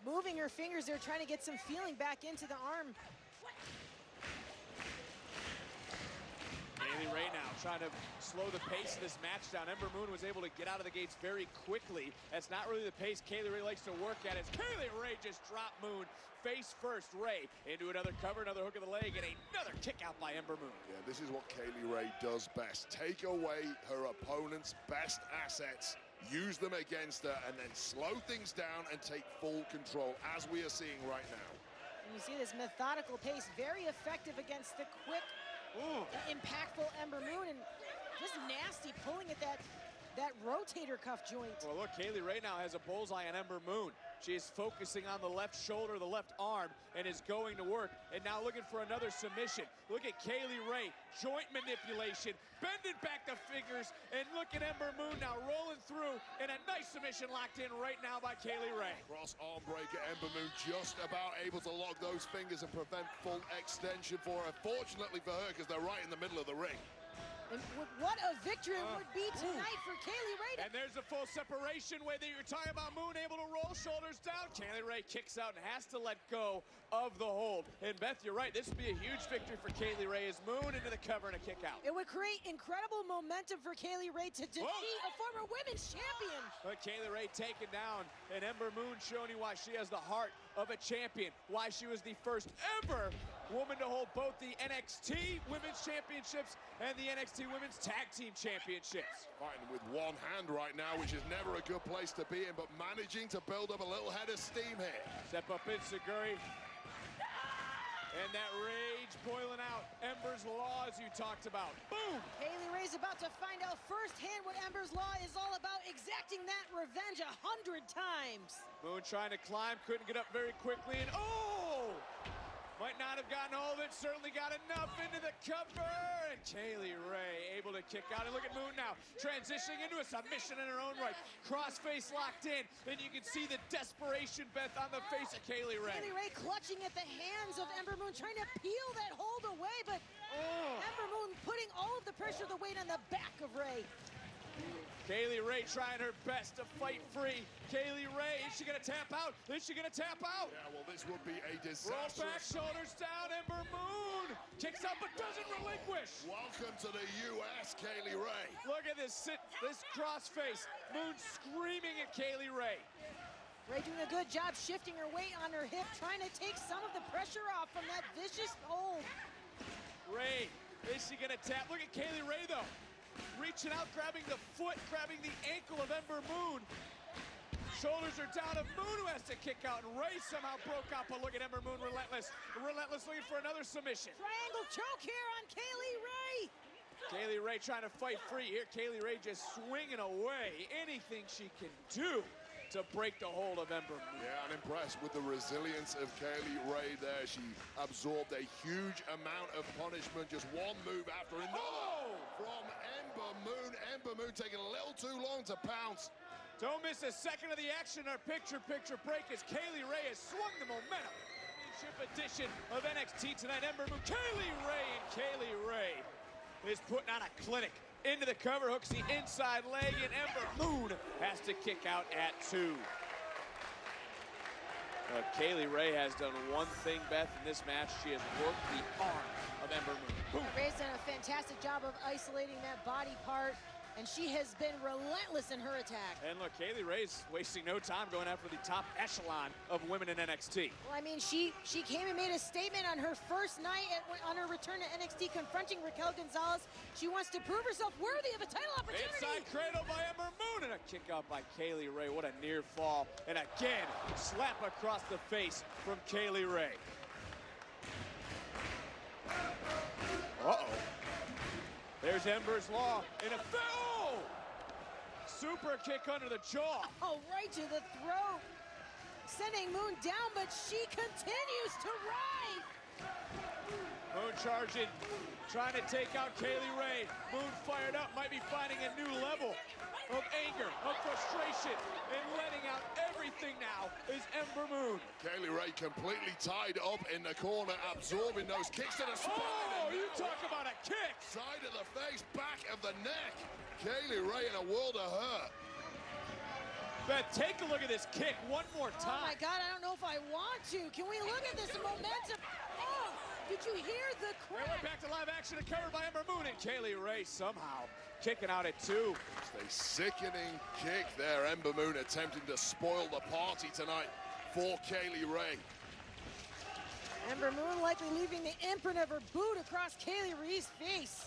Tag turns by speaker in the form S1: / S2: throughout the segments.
S1: moving her fingers there, trying to get some feeling back into the arm.
S2: Kay Lee Ray now trying to slow the pace of this match down. Ember Moon was able to get out of the gates very quickly. That's not really the pace Kay Lee Ray likes to work at. As Kay Lee Ray just dropped Moon face first. Ray into another cover, another hook of the leg, and another kick out by Ember Moon.
S3: Yeah, this is what Kay Lee Ray does best. Take away her opponent's best assets, use them against her, and then slow things down and take full control, as we are seeing right now.
S1: And you see this methodical pace, very effective against the quick, impactful Ember Moon, and just nasty pulling at that rotator cuff joint.
S2: Well, look, Kay Lee Ray now has a bullseye on Ember Moon. She is focusing on the left shoulder, the left arm, and is going to work. And now looking for another submission. Look at Kay Lee Ray, joint manipulation, bending back the fingers, and look at Ember Moon now rolling through, and a nice submission locked in right now by Kay Lee Ray.
S3: Cross arm breaker, Ember Moon just about able to lock those fingers and prevent full extension for her. Fortunately for her, because they're right in the middle of the ring.
S1: And what a victory it would be tonight for Kay Lee Ray.
S2: And there's the full separation way that you're talking about. Moon able to roll shoulders down. Kay Lee Ray kicks out and has to let go of the hold. And Beth, you're right. This would be a huge victory for Kay Lee Ray as Moon into the cover and a kick out.
S1: It would create incredible momentum for Kay Lee Ray to defeat a former women's champion.
S2: But Kay Lee Ray taken down, and Ember Moon showing you why she has the heart of a champion, why she was the first ever woman to hold both the NXT Women's Championships and the NXT Women's Tag Team Championships.
S3: Fighting with one hand right now, which is never a good place to be in, but managing to build up a little head of steam here.
S2: Step up in, Seguri. And that rage boiling out. Ember's Law, as you talked about. Boom!
S1: Kay Lee Ray's about to find out firsthand what Ember's Law is all about, exacting that revenge 100 times.
S2: Moon trying to climb, couldn't get up very quickly, and might not have gotten all of it, certainly got enough into the cover, and Kay Lee Ray able to kick out. And look at Moon now, transitioning into a submission in her own right. Crossface locked in, and you can see the desperation, Beth, on the face of Kay Lee Ray.
S1: Kay Lee Ray clutching at the hands of Ember Moon, trying to peel that hold away, but Ember Moon putting all of the pressure, the weight on the back of Ray.
S2: Kay Lee Ray trying her best to fight free. Kay Lee Ray, is she gonna tap out? Is she gonna tap out?
S3: Yeah, well, this would be a disaster.
S2: Roll back, shoulders down, Ember Moon kicks out but doesn't relinquish.
S3: Welcome to the U.S., Kay Lee Ray.
S2: Look at this cross face. Moon screaming at Kay Lee Ray.
S1: Ray doing a good job shifting her weight on her hip, trying to take some of the pressure off from that vicious hold.
S2: Ray, is she gonna tap? Look at Kay Lee Ray though. Reaching out, grabbing the foot, grabbing the ankle of Ember Moon. Shoulders are down of Moon, who has to kick out, and Ray somehow broke out, but look at Ember Moon, relentless looking for another submission.
S1: Triangle choke here on Kay Lee Ray.
S2: Kay Lee Ray trying to fight free here. Kay Lee Ray just swinging away. Anything she can do to break the hold of Ember Moon.
S3: Yeah, I'm impressed with the resilience of Kay Lee Ray there. She absorbed a huge amount of punishment, just one move after another from Ember Moon. Ember Moon taking a little too long to pounce.
S2: Don't miss a second of the action. Our picture break as Kay Lee Ray has swung the momentum. Championship edition of NXT tonight. Ember Moon, Kay Lee Ray, and Kay Lee Ray is putting on a clinic. Into the cover, hooks the inside leg, and Ember Moon has to kick out at 2. Kay Lee Ray has done one thing, Beth, in this match. She has worked the arm of Ember Moon. Boom.
S1: Ray's done a fantastic job of isolating that body part, and she has been relentless in her attack.
S2: And look, Kay Lee Ray's wasting no time going after the top echelon of women in NXT.
S1: Well, I mean, she came and made a statement on her first night on her return to NXT, confronting Raquel Gonzalez. She wants to prove herself worthy of a title opportunity.
S2: Inside cradle by Ember Moon, and a kick out by Kay Lee Ray. What a near fall. And again, slap across the face from Kay Lee Ray. There's Ember's Law in a super kick under the jaw.
S1: Oh, right to the throat. Sending Moon down, but she continues to rise.
S2: Moon charging, trying to take out Kay Lee Ray. Moon fired up, might be finding a new level of anger, of frustration, and letting out everything now is Ember Moon.
S3: Kay Lee Ray completely tied up in the corner, absorbing those kicks to the spine.
S2: Oh, you talk about a kick.
S3: Side of the face, back of the neck. Kay Lee Ray in a world of hurt.
S2: Beth, take a look at this kick one more time.
S1: Oh my God, I don't know if I want to. Can we look at this momentum? Oh, did you hear the
S2: And we're
S1: crack?
S2: back to live action occurred by Ember Moon, and Kaylee Ray somehow kicking out at 2.
S3: It's a sickening kick there. Ember Moon attempting to spoil the party tonight for Kaylee Ray.
S1: Ember Moon likely leaving the imprint of her boot across Kaylee Ray's face.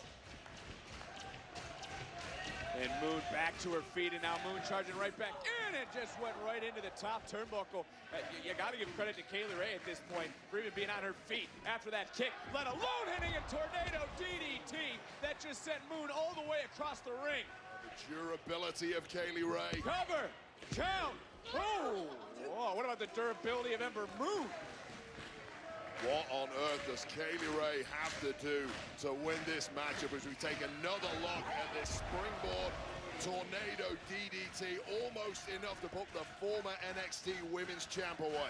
S2: And Moon back to her feet, and now Moon charging right back in and just went right into the top turnbuckle. You got to give credit to Kaylee Ray at this point for even being on her feet after that kick, let alone hitting a tornado DDT that just sent Moon all the way across the ring.
S3: The durability of Kaylee Ray.
S2: Cover, count, oh, whoa, what about the durability of Ember Moon?
S3: What on earth does Kaylee Ray have to do to win this matchup as we take another look at this springboard tornado DDT, almost enough to put the former NXT Women's Champ away.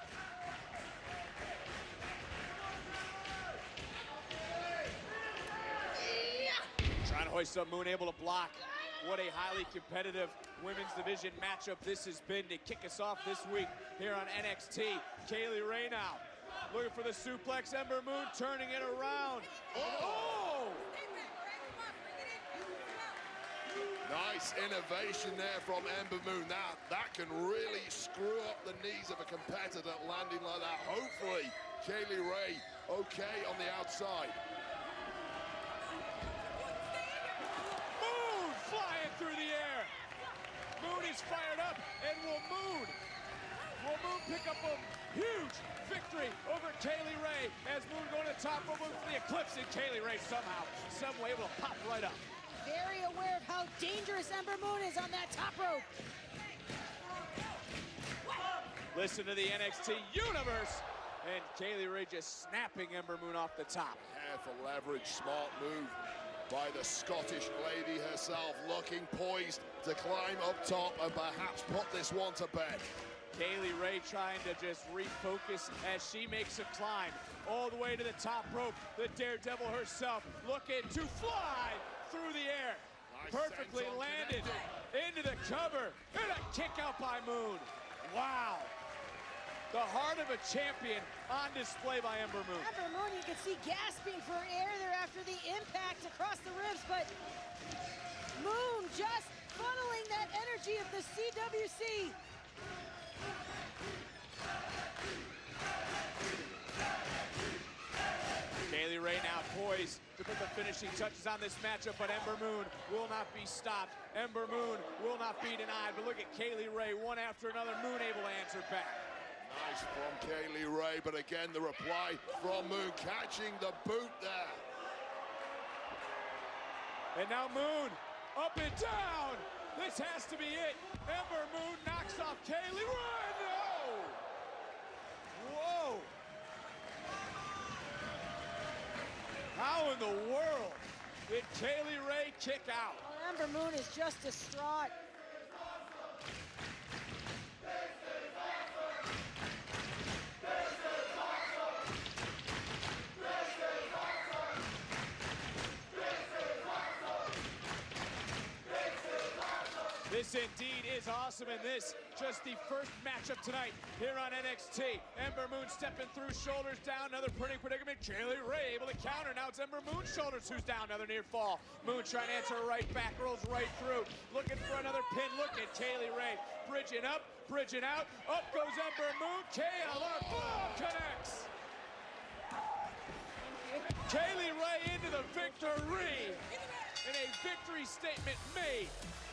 S2: Trying to hoist up Moon, able to block. What a highly competitive women's division matchup this has been to kick us off this week here on NXT. Kaylee Ray now looking for the suplex. Ember Moon turning it around. Oh!
S3: Nice innovation there from Ember Moon. Now, that can really screw up the knees of a competitor landing like that. Hopefully, Kaylee Ray okay on the outside.
S2: Moon flying through the air. Moon is fired up, and will Moon pick up a huge victory over Kaylee Ray as Moon going to the top rope for the Eclipse, and Kaylee Ray somehow, some way able to pop right up.
S1: Very aware of how dangerous Ember Moon is on that top rope.
S2: Listen to the NXT Universe, and Kaylee Ray just snapping Ember Moon off the top.
S3: Careful leverage, smart move by the Scottish lady herself, looking poised to climb up top and perhaps put this one to bed.
S2: Kaylee Ray trying to just refocus as she makes a climb all the way to the top rope. The Daredevil herself looking to fly through the air.
S3: Nice
S2: Perfectly
S3: sense on
S2: landed
S3: connecting.
S2: into the cover, and a kick out by Moon. Wow. The heart of a champion on display by Ember Moon.
S1: Ember Moon, you can see gasping for air there after the impact across the ribs, but Moon just funneling that energy of the CWC.
S2: Kaylee Ray now poised to put the finishing touches on this matchup, but Ember Moon will not be stopped. Ember Moon will not be denied, but look at Kaylee Ray, one after another, Moon able to answer back.
S3: Nice from Kaylee Ray, but again, the reply from Moon, catching the boot there.
S2: And now Moon, up and down. This has to be it. Ember Moon knocks off Kaylee Ray. No! Whoa! How in the world did Kaylee Ray kick out?
S1: Well, Ember Moon is just distraught.
S2: This indeed is awesome, and this just the first matchup tonight here on NXT. Ember Moon stepping through, shoulders down, another pretty predicament. Kaylee Ray able to counter. Now it's Ember Moon, shoulders who's down, another near fall. Moon trying to answer right back, rolls right through, looking for another pin. Look at Kaylee Ray, bridging up, bridging out. Up goes Ember Moon, KLR, boom, connects. Kaylee Ray into the victory, and a victory statement made